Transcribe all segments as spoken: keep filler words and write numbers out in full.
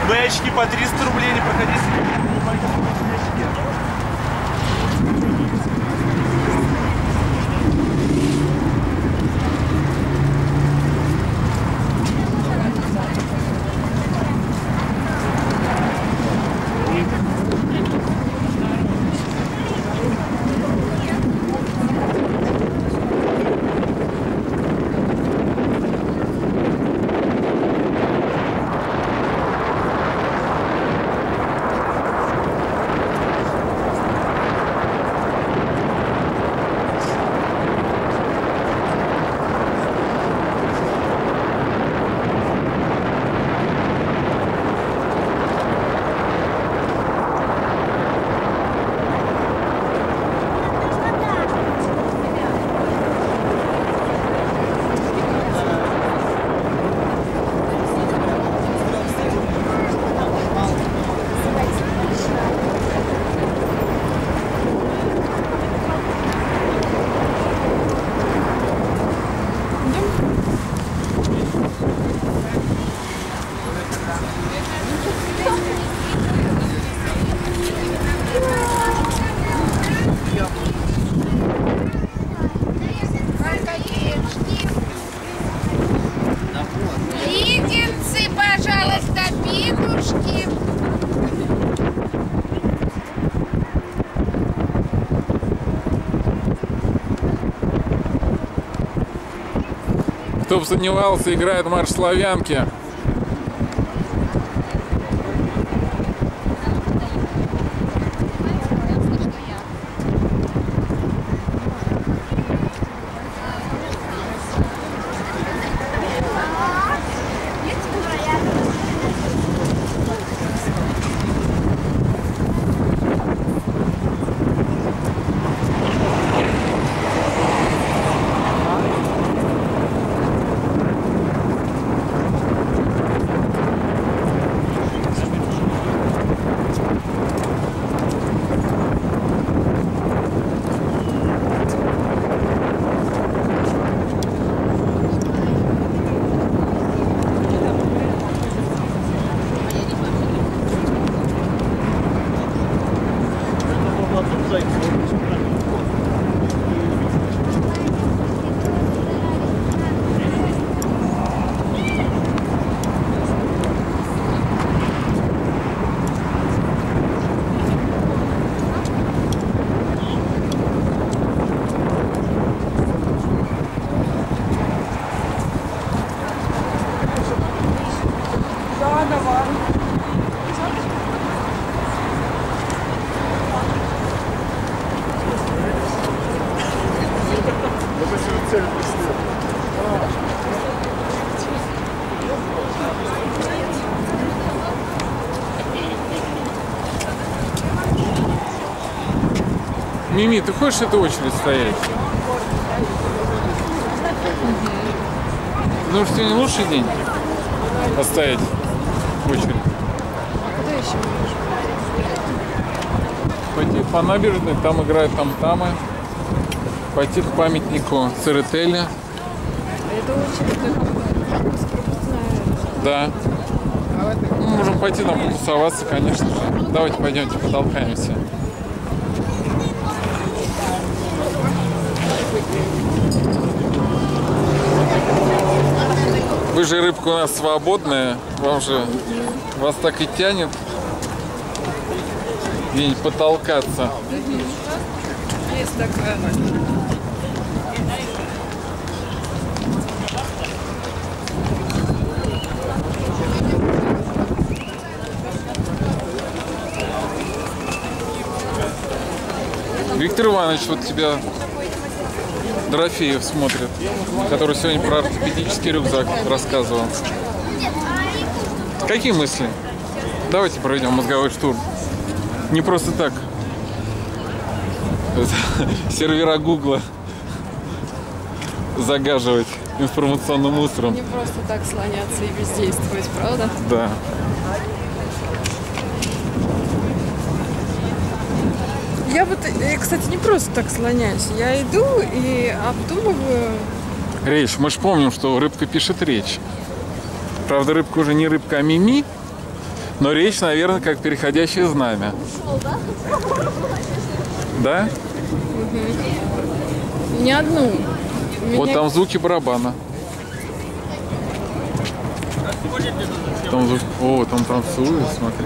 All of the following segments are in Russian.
Бэчки по триста рублей, не проходите. Леденцы, пожалуйста, петушки. Кто бы сомневался, играет марш славянки. Мими, ты хочешь эту очередь стоять? Потому что сегодня лучший день поставить очередь. Куда еще можешь? Пойти по набережной, там играют там-тамы. Пойти к памятнику Церетели. Это очередь пропускная. Да. Мы можем пойти там потусоваться, конечно же. Давайте пойдемте потолкаемся. Вы же, рыбка у нас свободная, вам же, вас так и тянет где-нибудь потолкаться. Есть такая. Виктор Иванович, вот тебя Дорофеев смотрит, который сегодня про ортопедический рюкзак рассказывал. Какие мысли? Давайте проведем мозговой штурм. Не просто так. Сервера Гугла загаживать информационным мусором. Не просто так слоняться и бездействовать, правда? Да. Я вот, кстати, не просто так слоняюсь. Я иду и обдумываю. Речь. Мы же помним, что рыбка пишет речь. Правда, рыбка уже не рыбка, а Мими. Но речь, наверное, как переходящее знамя. Да? Не одну. Вот Меня- там звуки барабана. Там звук... О, там танцуют, смотри.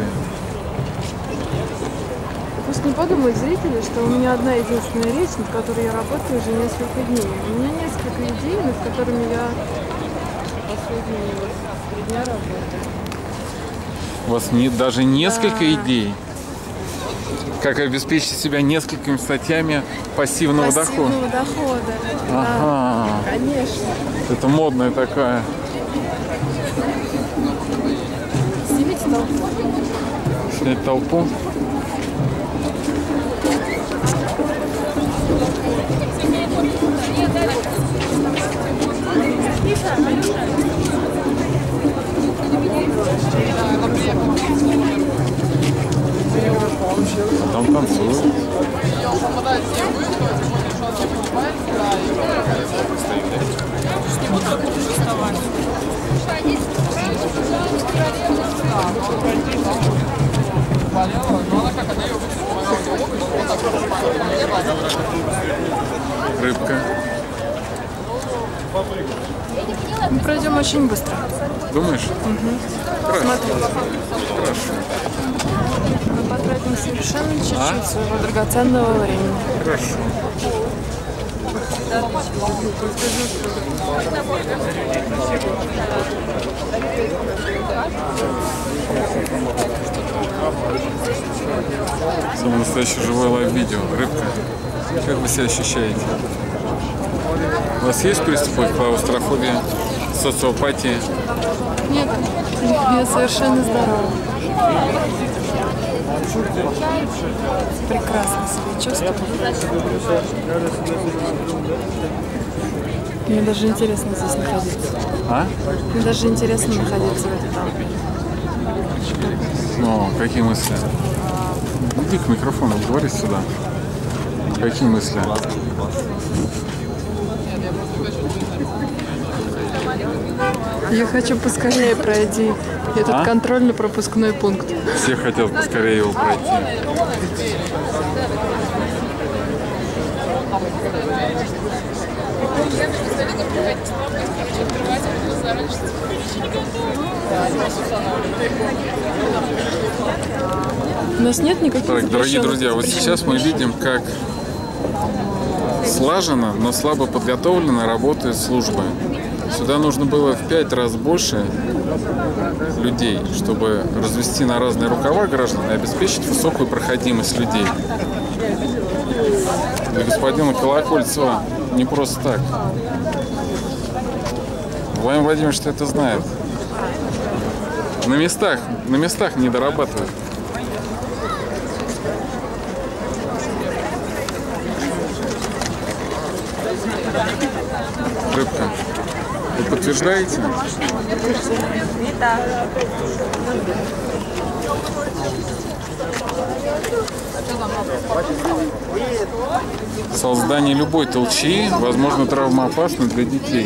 Пусть не подумают зрители, что у меня одна единственная речь, над которой я работаю уже несколько дней. У меня несколько идей, над которыми я последние вот три дня работаю. У вас нет даже несколько Да. идей. Как обеспечить себя несколькими статьями пассивного дохода. Пассивного дохода. Ага. Да, конечно. Это модная такая. Снимите толпу. Снять толпу. Там танцуют. Рыбка. Мы пройдем очень быстро. Думаешь? Смотри. Хорошо. Мы потратим совершенно чуть-чуть А? своего драгоценного времени. Хорошо. Самое настоящее живое лайв-видео. Рыбка. Как вы себя ощущаете? У вас есть приступы клаустрофобии, социопатии? Нет, я совершенно здорова. Прекрасно себя чувствую. Мне даже интересно здесь находиться. А? Мне даже интересно находиться в этой толпе. Ну, какие мысли? Иди к микрофону, говори сюда. Какие мысли? Я хочу поскорее пройти этот А? контрольно-пропускной пункт. Все хотят поскорее его пройти. У нас нет никаких Так, дорогие запрещенных друзья, вот восприятий. сейчас мы видим, как слаженно, но слабо подготовленно работает служба. Сюда нужно было в пять раз больше людей, чтобы развести на разные рукава граждан и обеспечить высокую проходимость людей. Для господина Колокольцева не просто так. Владимир Владимирович это знает. На местах, на местах не дорабатывают. Рыбка, вы подтверждаете? Создание любой толчии возможно травмоопасно для детей.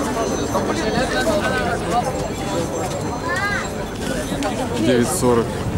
девять сорок.